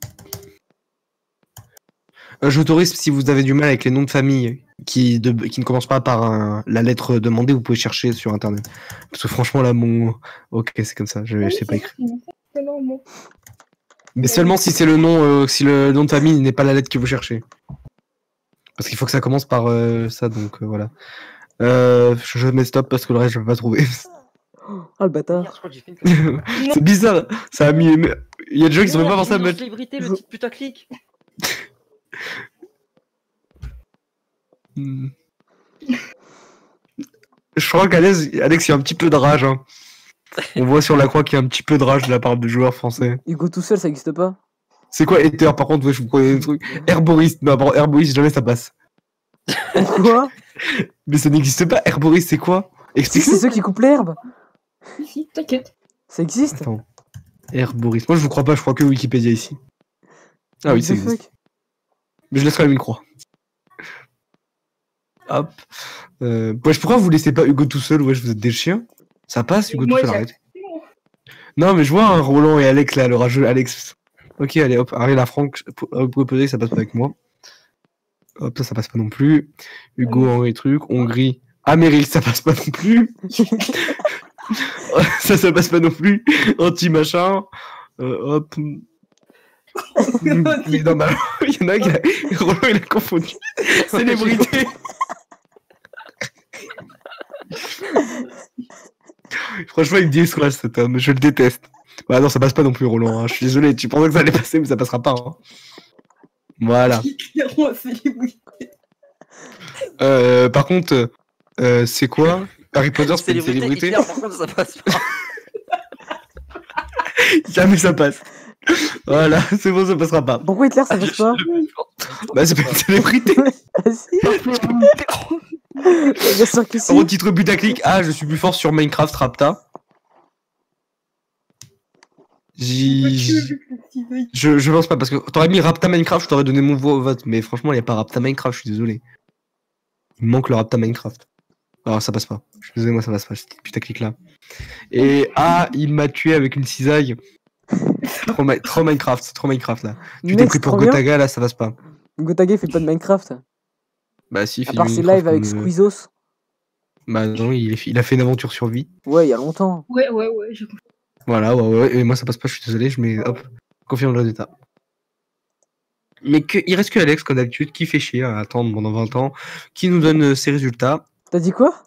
Euh, J'autorise si vous avez du mal avec les noms de famille qui, de, qui ne commencent pas par un- la lettre demandée, vous pouvez chercher sur internet. Parce que franchement, là, mon. Ok, c'est comme ça, je, Ah je oui, sais pas c'est écrire. vrai, c'est normal. Mais seulement si c'est le nom, euh, si le nom de famille n'est pas la lettre que vous cherchez. Parce qu'il faut que ça commence par euh, ça, donc euh, voilà. Euh, je, je mets stop parce que le reste, je vais pas trouver. Ah le Merde, bâtard. je crois que j'ai fait une connerie. C'est bizarre, ça a mis. Il y a des gens qui sont même pas Merde, pensé à j'ai mis mettre. en célébrité le Je- titre putaclic. Hmm. Je crois qu'Alex, Alex, il y a un petit peu de rage. Hein. On voit sur la croix qu'il y a un petit peu de rage de la part des joueurs français. Hugo tout seul, ça existe pas. C'est quoi Ether par contre, ouais, je vous prenais des trucs. Herboriste, non, par contre, Herboriste, jamais ça passe. Quoi? Mais ça n'existe pas, Herboriste, c'est quoi Si, Explique. c'est ceux qui coupent l'herbe. Si, si, t'inquiète. Ça existe. Attends. Herboriste. Moi, je vous crois pas, je crois que Wikipédia ici. Ah oui, What ça the existe. fuck? Mais je laisse quand même une croix. Hop. Euh... Wesh, pourquoi vous laissez pas Hugo tout seul? Wesh, vous êtes des chiens. Ça passe, Hugo Moi, tout seul, j'ai- arrête. Non, mais je vois un Roland et Alex là, le rageux Alex. Ok, allez, hop, Ariel la Franck, vous pouvez poser, ça passe pas avec moi. Hop, ça, ça passe pas non plus. Hugo, Henri, truc. Hongrie. Amérique, ça passe pas non plus. Ça, ça passe pas non plus. Anti-machin. Euh, hop. Mais non, mais alors, il y en a qui a... Roland, il a confondu. Célébrité. Franchement, il me dit quoi cet homme, je le déteste. Bah non, ça passe pas non plus, Roland. Hein. Je suis désolé, tu pensais que ça allait passer, mais ça passera pas. Hein. Voilà. Clairement, célébrité. Euh, par contre, euh, c'est quoi Harry Potter, c'est une célébrité. Hitler, par contre, ça passe pas. Jamais ça passe. Voilà, c'est bon, ça passera pas. Pourquoi Hitler ça passe pas? Bah, c'est pas une célébrité. Ah si. Bien sûr que si. Au titre putaclic, ah, je suis plus fort sur Minecraft Rapta. J'y... Je, je pense pas, parce que t'aurais mis Rapta Minecraft, je t'aurais donné mon vote, mais franchement, il n'y a pas Rapta Minecraft, je suis désolé. Il me manque le Rapta Minecraft. Alors, ça passe pas. Je suis désolé, moi, ça passe pas, cette putaclic là. Et ah, il m'a tué avec une cisaille. Trop, ma- trop Minecraft, c'est trop Minecraft là. Tu Mec, t'es pris c'est pour trop bien. Gotaga, là, ça passe pas. Gotaga il fait pas de Minecraft. Bah, si, il À fait part du ses Minecraft lives avec comme, euh, Squeezos. Bah, non, il, est- il a fait une aventure sur vie. Ouais, il y a longtemps. Ouais, ouais, ouais, je comprends. Voilà, ouais, ouais, et moi, ça passe pas, je suis désolé, je mets, hop, confirme le résultat. Mais que, il reste que Alex, comme d'habitude, qui fait chier à attendre pendant vingt ans, qui nous donne euh, ses résultats. T'as dit quoi?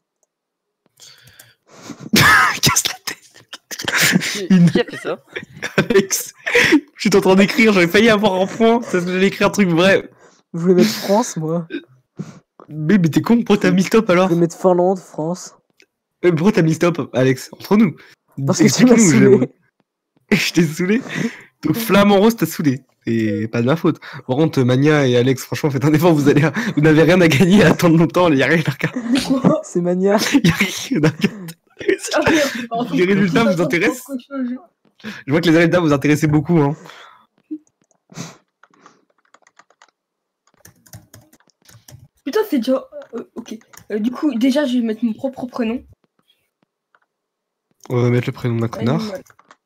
Casse la tête. Qui qui a fait ça? Alex, j'étais en train d'écrire, j'avais failli avoir un point, parce que j'allais écrire un truc vrai. Je voulais mettre France, moi. Mais, mais t'es con, pourquoi t'as mis stop Je alors? voulais mettre Finlande, France. Euh, Pourquoi t'as mis stop, Alex? Entre nous. Parce que tu m'as Explique-nous, saoulé. j'aimerais. Je t'ai saoulé. Donc Flamand Rose t'a saoulé. Et pas de ma faute. Par contre, Mania et Alex, franchement, faites un effort, vous allez, vous n'avez rien à gagner à attendre longtemps, il y a rien à regarder. C'est Mania. Il y a rien à regarder. Ah, merde, pardon. Les résultats vous intéressent? Je vois que les résultats vous intéressaient beaucoup, hein. Putain, c'est déjà. euh, ok. Euh, du coup, déjà, je vais mettre mon propre prénom. On va mettre le prénom d'un connard. Animal.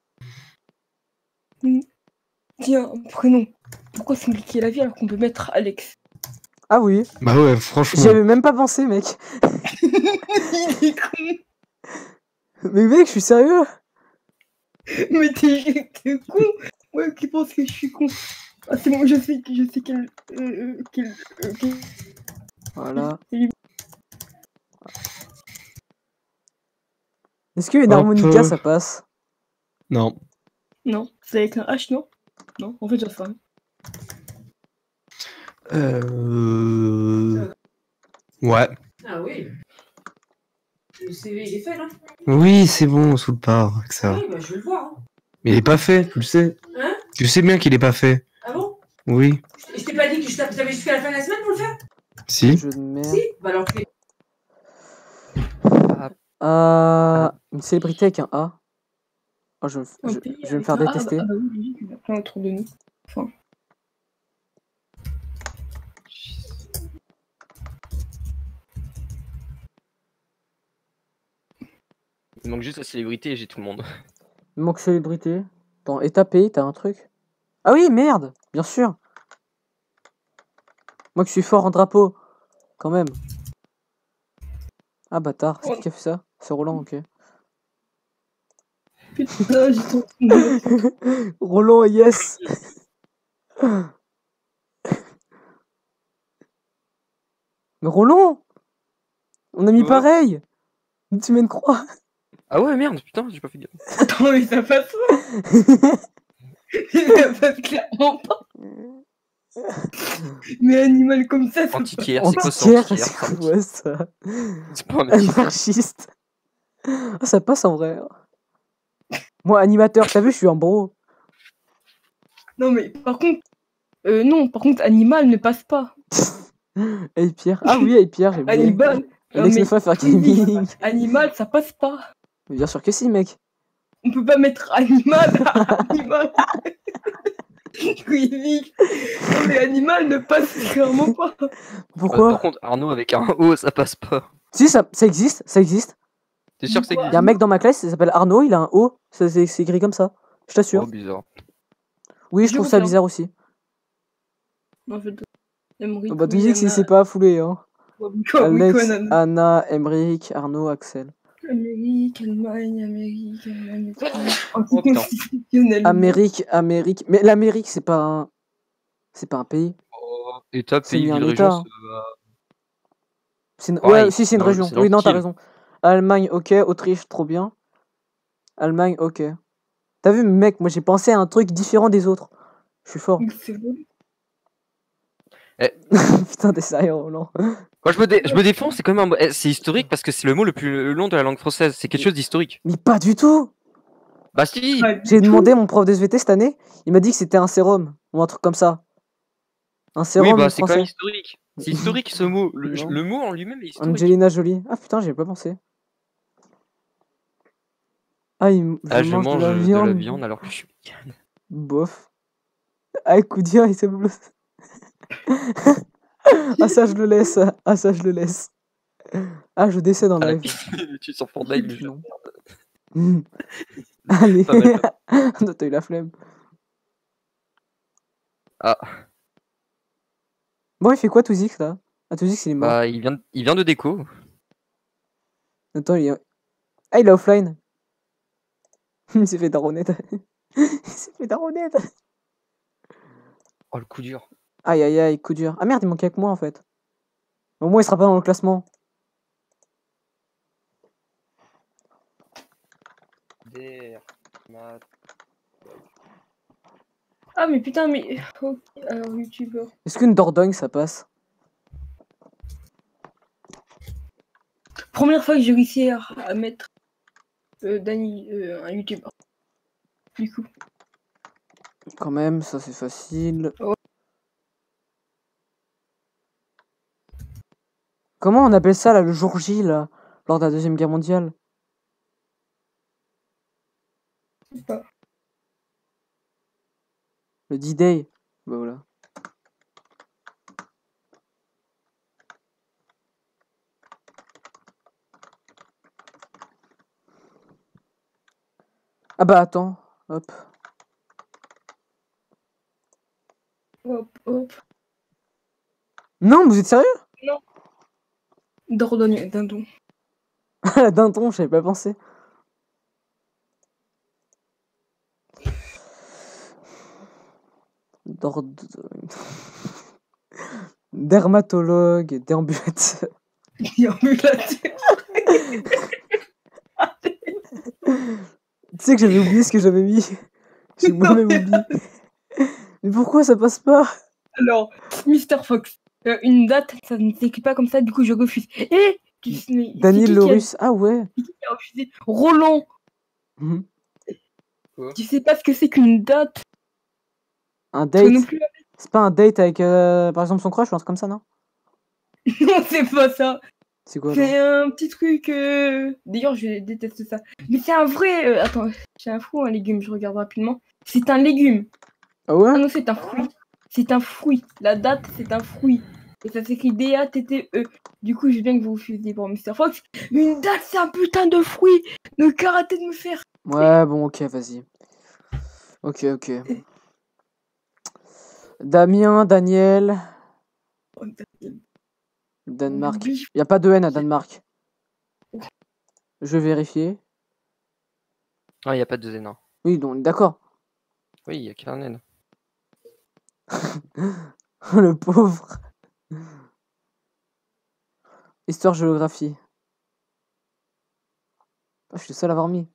Hmm. Tiens, un prénom. Pourquoi se compliquer la vie alors qu'on peut mettre Alex? Ah oui. Bah ouais, franchement. J'y avais même pas pensé, mec. Il est con. Mais mec, je suis sérieux. Mais t'es t'es con. Ouais, qui pense que je suis con. Ah, c'est bon, je sais, je sais quel. Euh, euh, quel, euh, quel- Voilà. quel- Est-ce qu'une Hop, harmonica euh. ça passe? Non. Non, c'est avec un H, non? Non, en fait, j'en sais rien. Euh... Ouais. Ah oui. Le C V il est fait là. Oui, c'est bon, sous le par, avec ça. Oui, bah je vais le voir. Hein. Mais il est pas fait, tu le sais. Hein Tu sais bien qu'il est pas fait. Ah bon? Oui. Je je t'ai pas dit que je t'avais jusqu'à la fin de la semaine pour le faire? Si. Jeu de merde. Si? Bah alors fais. Euh, une célébrité avec un A. Oh, je, je, Un je pays vais me avec faire un- ah, détester. Ah, bah oui, lui, il a plein autour de nous. Enfin. Il manque juste la célébrité et j'ai tout le monde. Il manque célébrité. Attends, état pays, t'as un truc? Ah oui, merde, bien sûr. Moi qui suis fort en drapeau. Quand même. Ah bâtard, c'est qui qui a fait ça? C'est Roland, ok. Putain, j'ai trop. Roland, yes. Mais Roland, on a mis Ouais. pareil. Tu mets une croix. Ah ouais, merde, putain, j'ai pas fait gaffe. Attends, mais ça passe pas. Ça passe clairement pas. Mais animal comme ça, ça passe Antiquaire, c'est quoi ça? Antiquaire, Antiquaire, c'est quoi ça? c'est pas un mec. Anarchiste. Ah, ça passe en vrai. Moi, animateur, t'as vu, je suis un bro. Non, mais par contre. Euh, non, par contre, animal ne passe pas. Hey Pierre. Ah oui, hey Pierre, j'ai oublié. Animal. Non, Alex mais- neuf faire Oui, gaming. Animal, ça passe pas. Mais bien sûr que si, mec. On peut pas mettre animal à animal. Oui, oui. Non, mais animal ne passe clairement pas. Euh, Pourquoi? par contre, Arnaud avec un O, ça passe pas. Si, ça, ça existe, ça existe. T'es sûr que ça Quoi? Il y existe? a un mec dans ma classe, il s'appelle Arnaud, il a un O. Ça, C'est c'est écrit comme ça. Je t'assure. Oh, bizarre. Oui, je Je trouve ça confirme. bizarre aussi. Non, je te- Emmerich, Oh, bah, tu oui, dis que c'est Anna- c'est pas affoulé, hein. Wabiko, Alex, Wiko, Anna- Anna, Emmerich, Arnaud, Axel. Amérique, Allemagne, Amérique, Allemagne. Oh, putain. Anticonstitutionnel. Amérique, Amérique. Mais l'Amérique, c'est pas un. C'est pas un pays. Oh, État, C'est pays, mis un ville, État. région. C'est une... Pareil, Ouais, si, c'est une dans- région. c'est dans Oui, le non, t'as style. raison. Allemagne, ok. Autriche, trop bien. Allemagne, ok. T'as vu, mec, moi j'ai pensé à un truc différent des autres. Je suis fort. C'est bon. Putain, t'es sérieux, Roland. Moi, je me, dé- je me défends, c'est quand même un... eh, c'est historique parce que c'est le mot le plus long de la langue française. C'est quelque chose d'historique. Mais pas du tout. Bah si. Pas du J'ai tout. demandé à mon prof de S V T cette année. Il m'a dit que c'était un sérum. Ou un truc comme ça. Un sérum Oui, bah c'est quand français. même historique. C'est historique ce mot. Le, Non. le mot en lui-même est historique. Angelina Jolie. Ah putain, j'y ai pas pensé. Ah, il... je, Ah, je mange, mange de la viande. viande alors que je suis vegan. Bof. Ah, écoute, dire, il s'est blessé. Ah, ça, je le laisse. Ah, ça, je le laisse. Ah, je décède en Ah, la live. piste, tu es sur Fortnite, mais je- Non. Hmm. Allez. Pas mal, Toi, t'as eu la flemme. Ah, Bon, il fait quoi, Touzix, là? Ah, Touzix, il est mort. bah il vient, de- il vient de déco. Attends, il est... Ah, il est offline. Il s'est fait daronner. Il s'est fait daronner. Oh le coup dur. Aïe, aïe, aïe, coup dur. Ah merde, il manquait avec moi, en fait. Au moins, il sera pas dans le classement. Der, mat. Ah, mais putain, mais. Ok, alors, youtubeur. Est-ce qu'une Dordogne, ça passe? Première fois que j'ai réussi à, à mettre euh, Dany, euh, un youtubeur. Du coup. Quand même, ça, c'est facile. Ouais. Comment on appelle ça, là, le jour J, là, lors de la Deuxième Guerre mondiale? Je sais pas. Le D-Day. Bah voilà. Ah bah attends, hop. Hop, hop. Non, vous êtes sérieux? Dordogne, dindon. Ah, la dindon, j'avais pas pensé. Dord... Dermatologue, déambulateur. Déambulateur. Tu sais que j'avais oublié ce que j'avais mis. J'ai moi-même oublié. Mais pourquoi ça passe pas? Alors, Mister Fox. Euh, une date, ça ne s'écrit pas comme ça, du coup je refuse. Et tu mais c'est qui Daniel qui a- Lorus. Ah ouais. c'est qui qui a refusé Roland, Mhm. tu sais pas ce que c'est qu'une date? Un Toi non date? plus. C'est pas un date avec, euh, par exemple, son crush ou un truc comme ça, non? Non, c'est pas ça. C'est quoi, genre? C'est un petit truc. euh, D'ailleurs, je déteste ça. Mais c'est un vrai. euh, Attends, j'ai un fou, un légume, je regarde rapidement. C'est un légume. Ah ouais? Ah non, c'est un fruit. C'est un fruit. La date, c'est un fruit. Et ça s'écrit D A T T E. Du coup, je veux bien que vous vous fusiez pour mister Fox. Une date, c'est un putain de fruit. Donc arrêtez de me faire. Ouais, bon, ok, vas-y. Ok, ok. Damien, Daniel, Oh, Daniel. Danemark. Biche. Y a pas de N à Danemark. Je vais vérifier. Ah, il n'y a pas de Z, non. Oui, donc d'accord. Oui, il y a qu'un N. Le pauvre. Histoire, géographie. Ah, je suis le seul à avoir mis.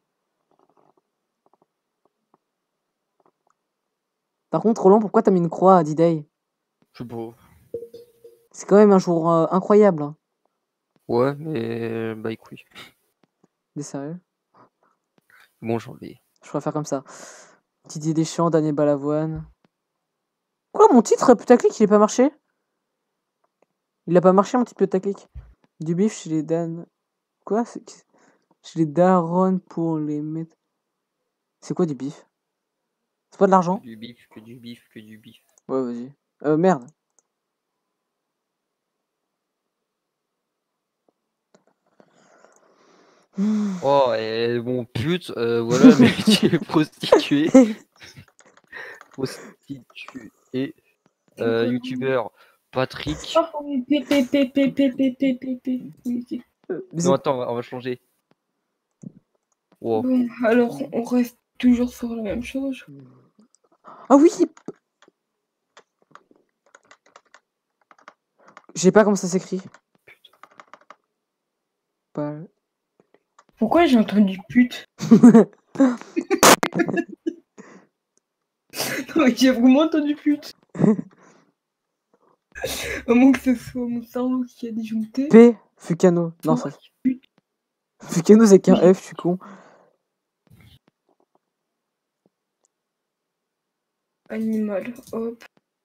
Par contre, Roland, pourquoi t'as mis une croix à D-Day? C'est beau. C'est quand même un jour euh, incroyable. Hein. Ouais, mais bah écoute. T'es sérieux? Bon, j'en vais. Je pourrais faire comme ça. Didier Deschamps, Daniel Balavoine. Quoi, mon titre putaclic, il est pas marché? Il a pas marché, mon titre putaclic. Du bif chez les Dan. Quoi? C'est- Chez les darons pour les mettre. C'est quoi du bif? C'est pas de l'argent? Que du bif, que du bif, que du bif. Ouais, vas-y. Euh, merde. Oh, et bon, pute, euh, voilà, métier prostituée. Prostituée. Euh, youtubeur Patrick. Oh, oui, P, P, P, P, P, P, P, P, P. Oui, ok. Euh, mais Non, c'est- attends, on va, on va changer. Wow. Bon, alors on reste toujours sur la même chose. Ah oui! Je sais pas comment ça s'écrit. Pas... Pourquoi j'ai entendu pute? Non, mais j'ai vraiment entendu pute. À moins que ce soit mon cerveau qui a disjoncté. P. Fucano. Non, ça. Fucano, c'est qu'un F, je suis con. Animal, hop.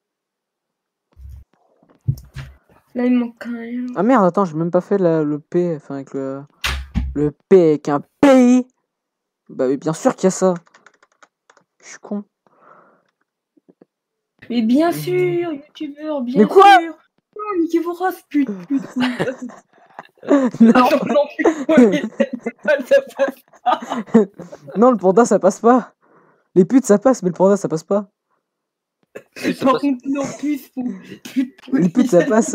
Là, il manque un. Ah merde, attends, j'ai même pas fait la- le P. Enfin, avec le. Le P avec un P. Bah, oui, bien sûr qu'il y a ça. Je suis con. Mais bien sûr, youtubeur, bien Mais quoi sûr. Non, niquez vos races, pute, pute. Non, Non, non, pute. Ça passe. non, le panda, ça passe pas. Les putes, ça passe, mais le panda, ça passe pas. Oui, ça Par passe. contre, non, puce, pour pute. Les putes, ça passe.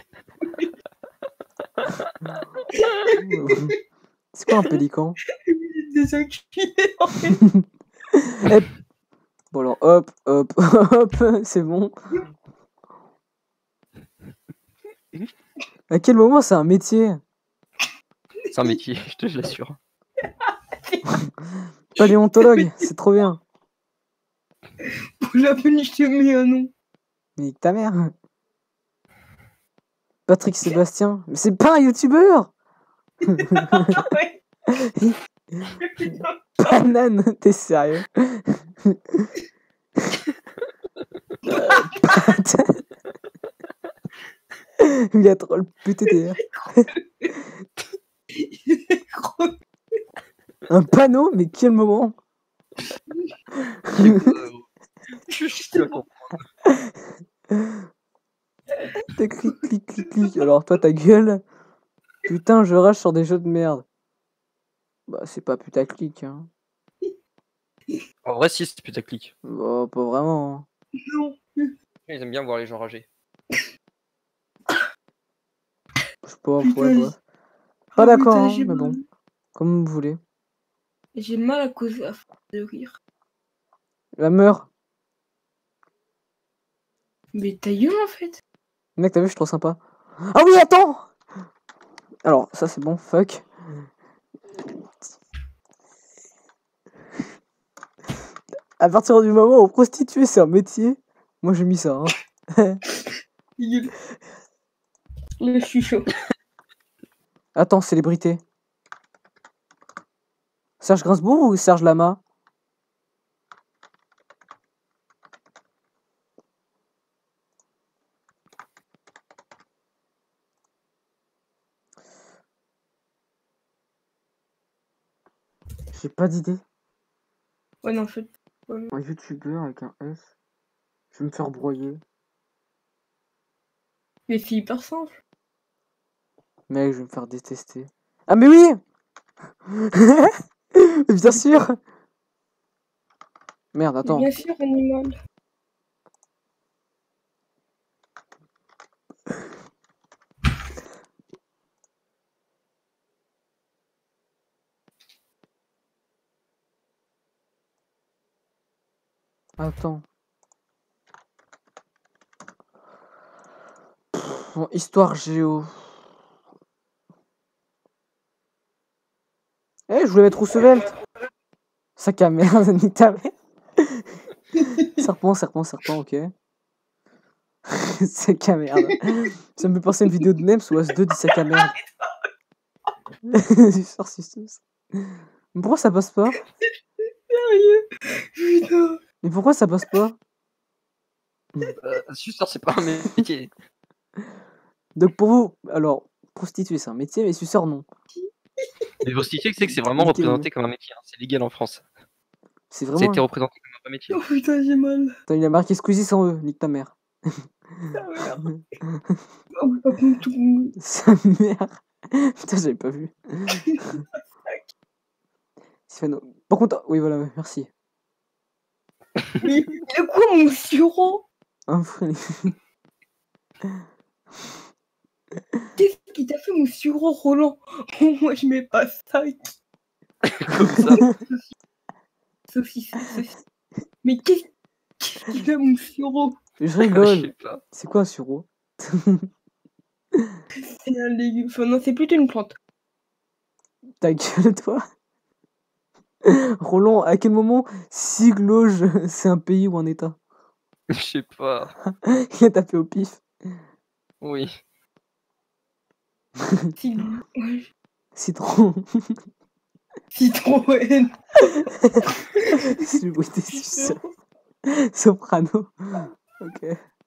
C'est quoi un pélican? Des enculés, en fait. Eh, bon alors, hop, hop, hop, c'est bon. À quel moment c'est un métier? C'est un métier, je te l'assure. Paléontologue, c'est trop bien. Pour la peine, je te mets un nom. Mais nique ta mère. Patrick Sébastien, mais c'est pas un youtubeur. Ouais. Banane, t'es sérieux? Il a trop le P T D R. Un panneau? Mais quel moment? T'as clic, clic, clic, clic. Alors toi, ta gueule. Putain, je rage sur des jeux de merde. Bah, c'est pas putaclic, hein. En vrai, si, c'est putaclic. Bah, pas vraiment. Hein. Non. Ils aiment bien voir les gens rager. Je sais pas, Putain, ouais, j'ai- bref. Pas d'accord, Putain, hein, j'ai mais bon. mal. Comme vous voulez. J'ai mal à cause à force de rire. La meurt. Mais ta gueule, en fait. Mec, t'as vu, je suis trop sympa. Ah oui, attends! Alors, ça c'est bon, fuck. À partir du moment où prostituer c'est un métier, moi j'ai mis ça. Hein. Ta gueule. Là, je suis chaud. Attends, célébrité. Serge Gainsbourg ou Serge Lama? J'ai pas d'idée. Ouais, non, en fait. Un youtubeur avec un S. Je vais me faire broyer. Mais c'est hyper simple. Mec, je vais me faire détester. Ah mais oui. Bien sûr. Merde, attends. Bien sûr, animal. Attends. Bon, histoire géo. Eh, je voulais mettre Roosevelt. Sac à merde, nique ta mère. Serpent, serpent, serpent, ok. Sac à merde. Ça me fait penser à une vidéo de Nems où As deux dit sac à merde. Suceur, suceuse. Mais pourquoi ça passe pas? Sérieux? Putain. Mais pourquoi ça passe pas? Euh, suceur, c'est pas un métier. Donc pour vous, alors, prostituée c'est un métier, mais suceur non. Mais prostituée, c'est que c'est vraiment Métier, représenté comme un métier. Hein. C'est légal en France. C'est Ça a vraiment. été représenté comme un vrai métier. Oh putain, j'ai mal. Attends, il a marqué Squeezie sans eux, nique ta mère. Ah merde. Oh, par contre, tout. Sa mère. Putain, j'avais pas vu. Stéphano. Par contre, oui, voilà, merci. Mais il a quoi mon sirop? Un vrai. Qu'est-ce qui t'a fait mon sirop, Roland? Oh, moi je mets pas ça. Comme ça. Saucisse, saucisse. Mais qu'est-ce qu'est-ce qu'il a mon sirop? Je Je rigole. sais pas. C'est quoi un sureau? C'est un légume. Enfin, non, c'est plutôt une plante. Ta gueule, toi. Roland, à quel moment Sigloge, c'est un pays ou un état? Je sais pas. Il a tapé au pif. Oui. Si- ouais, Citron. Citroën. C'est le bruit des suceurs. Soprano. Ok.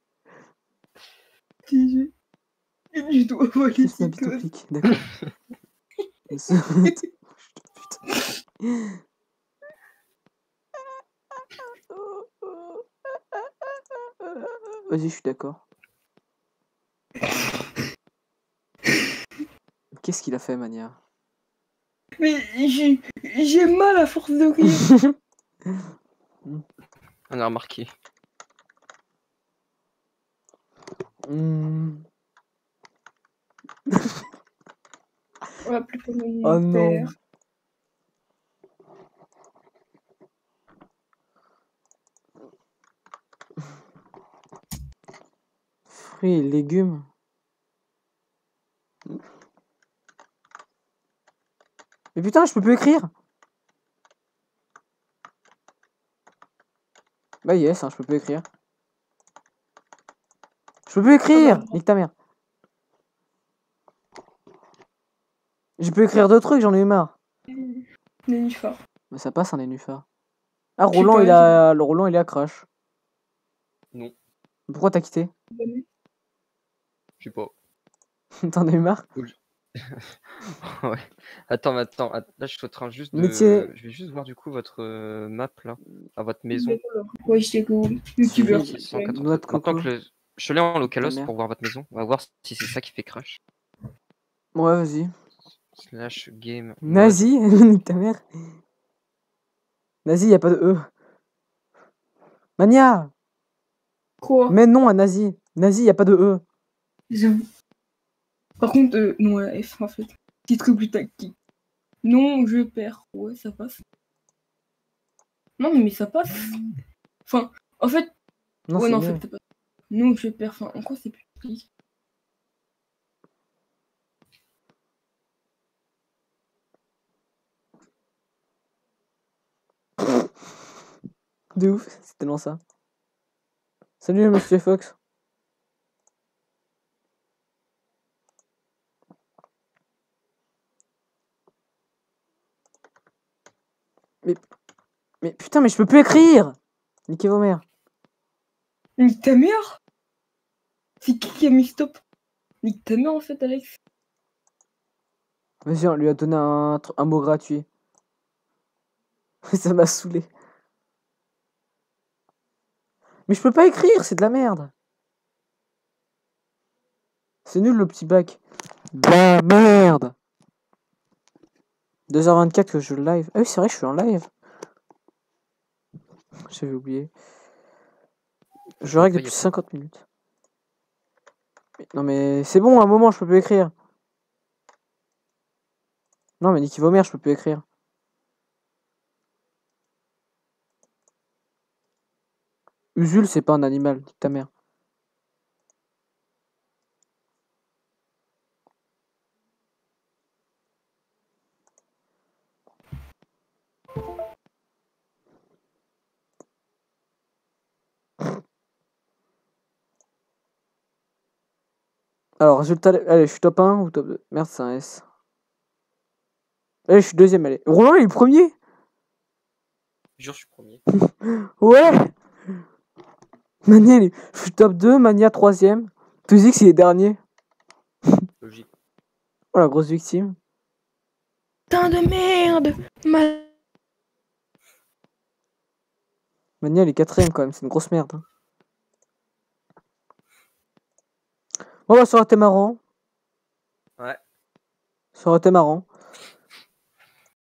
Si je- Je dois voler Touche ma ces bite au gosses. pic, d'accord. Putain. Vas-y, je suis d'accord. Qu'est-ce qu'il a fait, Mania? Mais j'ai j'ai mal à force de rire. On a remarqué. Hmm. On va plus parler de mon Oh non. père. Fruits et légumes. Mais putain, je peux plus écrire. Bah yes, hein, je peux plus écrire. Je peux plus écrire. Nique ta mère. Je peux écrire d'autres trucs, j'en ai eu marre. Nénuphar. Mais ça passe un nénuphar. Ah, Je sais Roland, pas, il a... Le Roland, il est à Crash. Non. Pourquoi t'as quitté? Je sais pas. T'en as eu marre? Ouais. Attends, mais attends. att- Là, je suis en train juste de. Métier. Je vais juste voir du coup votre euh, map là. À votre maison. Ouais, je sais que youtubeur. C'est- s'il te plaît. Noix de Maintenant coco. que le... je suis allé en localos Ta mère. pour voir votre maison. On va voir si c'est ça qui fait crash. Ouais, vas-y. Slash game. mode. Nazi? Nique ta mère. Nazi, y a pas de E. Mania! Quoi? Mais non à Nazi. Nazi, y a pas de E. J'avoue. Par contre, euh, non, la F en fait. Petit truc plus tactique. Non, je perds. Ouais, ça passe. Non, mais ça passe. Enfin, en fait. Non, ouais, c'est non, en mieux. fait, ça passe. Non, je perds. Enfin, en quoi c'est plus tactique? De ouf, c'est tellement ça. Salut, monsieur Fox. Mais... Mais putain, mais je peux plus écrire! Niquez vos mères. Nique ta mère? C'est qui qui a mis stop? Nique ta mère en fait, Alex. Vas-y, on lui a donné un, tr- un mot gratuit. Ça m'a saoulé. Mais je peux pas écrire, c'est de la merde. C'est nul le petit bac. De la merde. deux heures vingt-quatre que je live. Ah oui, c'est vrai que je suis en live. J'avais oublié. Je règle depuis cinquante minutes. Non mais c'est bon, à un moment je peux plus écrire. Non mais Niki Vomer, je peux plus écrire. Usul, c'est pas un animal, dis ta mère. Alors, résultat. Allez, je suis top un ou top deux? Merde, c'est un S. Allez, je suis deuxième, allez. Roland, il est premier. Jure, je suis premier. Ouais. Mania, il est... je suis top deux, Mania troisième. Tuzix, il est dernier. Logique. Oh la grosse victime. Putain de merde. Ma... Mania, il est quatrième quand même, c'est une grosse merde. Hein. Bon, bah, ça aurait été marrant. Ouais. Ça aurait été marrant.